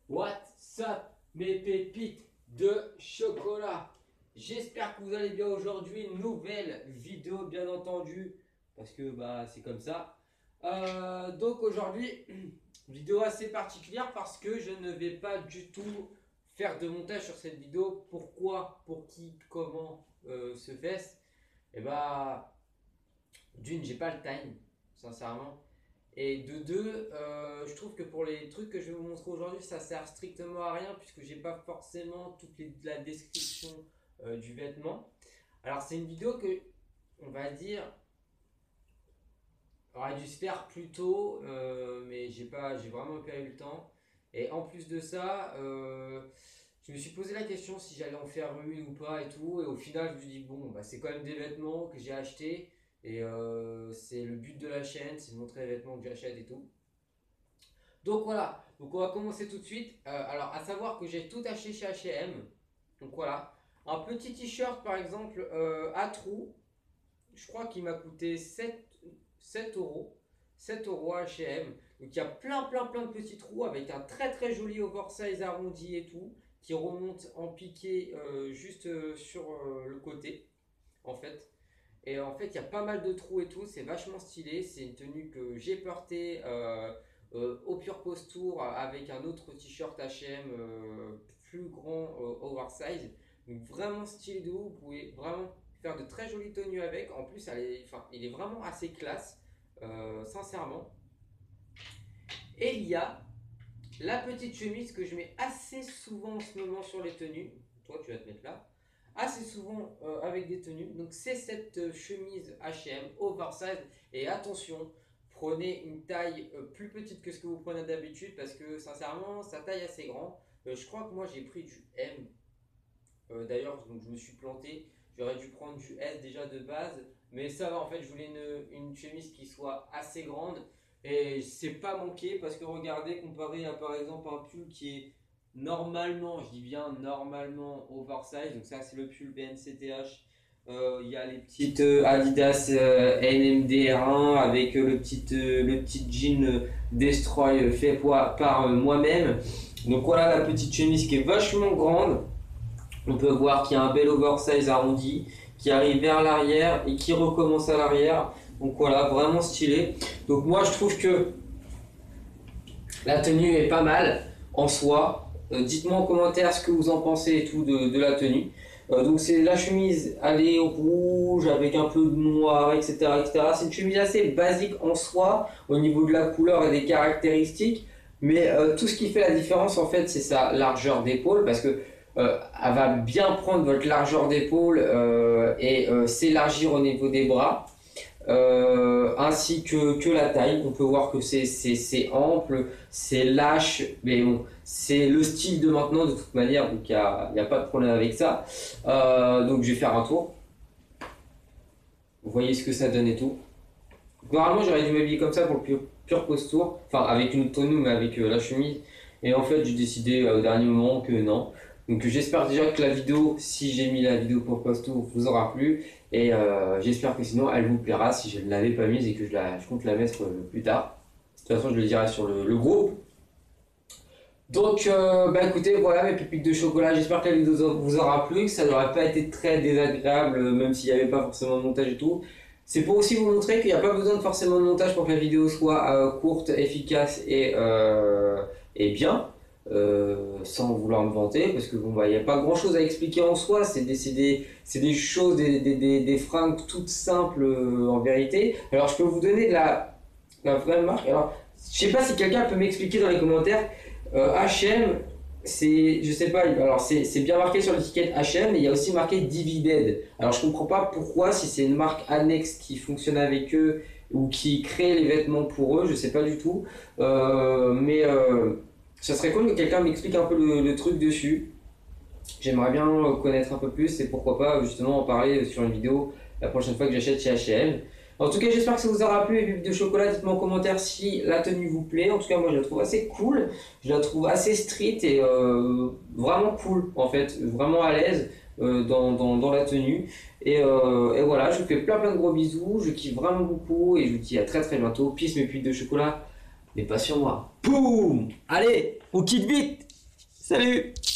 What's up mes pépites de chocolat? J'espère que vous allez bien aujourd'hui. Nouvelle vidéo bien entendu parce que c'est comme ça. Donc aujourd'hui, vidéo assez particulière parce que je ne vais pas du tout faire de montage sur cette vidéo. Pourquoi? Pour qui? Comment se fait-ce? Et d'une, j'ai pas le time, sincèrement. Et de deux, je trouve que pour les trucs que je vais vous montrer aujourd'hui, ça sert strictement à rien puisque j'ai pas forcément la description du vêtement. Alors c'est une vidéo que, on va dire, aurait dû se faire plus tôt, mais j'ai vraiment pas eu le temps. Et en plus de ça, je me suis posé la question si j'allais en faire une ou pas et tout. Et au final, je me suis dit, bon, c'est quand même des vêtements que j'ai achetés. Et c'est le but de la chaîne, c'est de montrer les vêtements que j'achète et tout. Donc voilà, donc on va commencer tout de suite. Alors à savoir que j'ai tout acheté chez H&M. Donc voilà, un petit t-shirt par exemple à trous, je crois qu'il m'a coûté 7 euros. 7 euros à H&M. Donc il y a plein de petits trous avec un très joli oversize arrondi et tout, qui remonte en piqué juste sur le côté en fait. Et en fait, il y a pas mal de trous et tout, c'est vachement stylé. C'est une tenue que j'ai portée au Pure Posture avec un autre t-shirt H&M plus grand oversize. Donc vraiment stylé de ouf. Vous pouvez vraiment faire de très jolies tenues avec. En plus, il est vraiment assez classe, sincèrement. Et il y a la petite chemise que je mets assez souvent en ce moment sur les tenues. Toi, tu vas te mettre là assez souvent avec des tenues. Donc c'est cette chemise H&M oversize. Et attention, prenez une taille plus petite que ce que vous prenez d'habitude parce que sincèrement, sa taille est assez grand. Je crois que moi j'ai pris du M. D'ailleurs, donc je me suis planté. J'aurais dû prendre du S déjà de base. Mais ça va, en fait, je voulais une chemise qui soit assez grande. Et c'est pas manqué parce que regardez, comparé à par exemple un pull qui est normalement, je dis bien normalement oversize, donc ça c'est le pull BNCTH. Il y a les petites Adidas NMDR1 avec le petit jean Destroy fait par moi-même. Donc voilà la petite chemise qui est vachement grande. On peut voir qu'il y a un bel oversize arrondi qui arrive vers l'arrière et qui recommence à l'arrière. Donc voilà, vraiment stylé. Donc moi je trouve que la tenue est pas mal en soi. Dites-moi en commentaire ce que vous en pensez et tout de la tenue. Donc c'est la chemise, elle est rouge avec un peu de noir, etc. etc. C'est une chemise assez basique en soi au niveau de la couleur et des caractéristiques. Mais tout ce qui fait la différence en fait c'est sa largeur d'épaule parce que elle va bien prendre votre largeur d'épaule et s'élargir au niveau des bras. Ainsi que la taille. On peut voir que c'est ample, c'est lâche, mais bon, c'est le style de maintenant de toute manière, donc il n'y a pas de problème avec ça. Donc je vais faire un tour. Vous voyez ce que ça donne et tout. Normalement, j'aurais dû m'habiller comme ça pour le pure posture, enfin avec une autre tenue, mais avec la chemise. Et en fait, j'ai décidé au dernier moment que non. Donc j'espère déjà que la vidéo, si j'ai mis la vidéo pour posture, vous aura plu. Et j'espère que sinon, elle vous plaira si je ne l'avais pas mise et que je compte la mettre plus tard. De toute façon, je le dirai sur le groupe. Donc, écoutez, voilà mes pépites de chocolat. J'espère que la vidéo vous aura plu, que ça n'aurait pas été très désagréable, même s'il n'y avait pas forcément de montage et tout. C'est pour aussi vous montrer qu'il n'y a pas besoin de forcément de montage pour que la vidéo soit courte, efficace et bien, sans vouloir me vanter, parce que il n'y a pas grand chose à expliquer en soi. C'est des choses, des fringues toutes simples en vérité. Alors, je peux vous donner la vraie marque. Alors, je sais pas si quelqu'un peut m'expliquer dans les commentaires. H&M, je sais pas, alors c'est bien marqué sur l'étiquette H&M, mais il y a aussi marqué Divided. Alors je comprends pas pourquoi, si c'est une marque annexe qui fonctionne avec eux ou qui crée les vêtements pour eux, je sais pas du tout. Mais ça serait cool que quelqu'un m'explique un peu le truc dessus. J'aimerais bien connaître un peu plus et pourquoi pas justement en parler sur une vidéo la prochaine fois que j'achète chez H&M. En tout cas, j'espère que ça vous aura plu, les pipes de chocolat. Dites-moi en commentaire si la tenue vous plaît. En tout cas, moi, je la trouve assez cool. Je la trouve assez street et vraiment cool, en fait. Vraiment à l'aise dans la tenue. Et voilà, je vous fais plein de gros bisous. Je kiffe vraiment beaucoup et je vous dis à très bientôt. Peace, mes pipes de chocolat. Mais pas sur moi. Boum! Allez, on quitte vite! Salut!